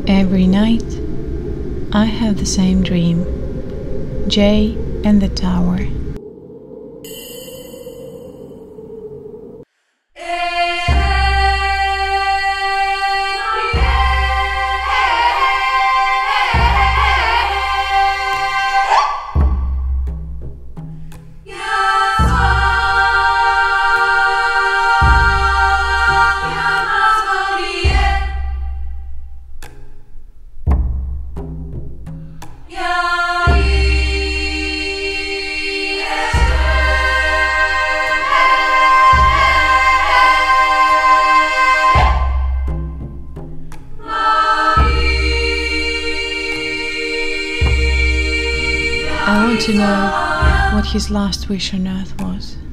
Every night, I have the same dream. Jay and the tower. I want to know what his last wish on earth was.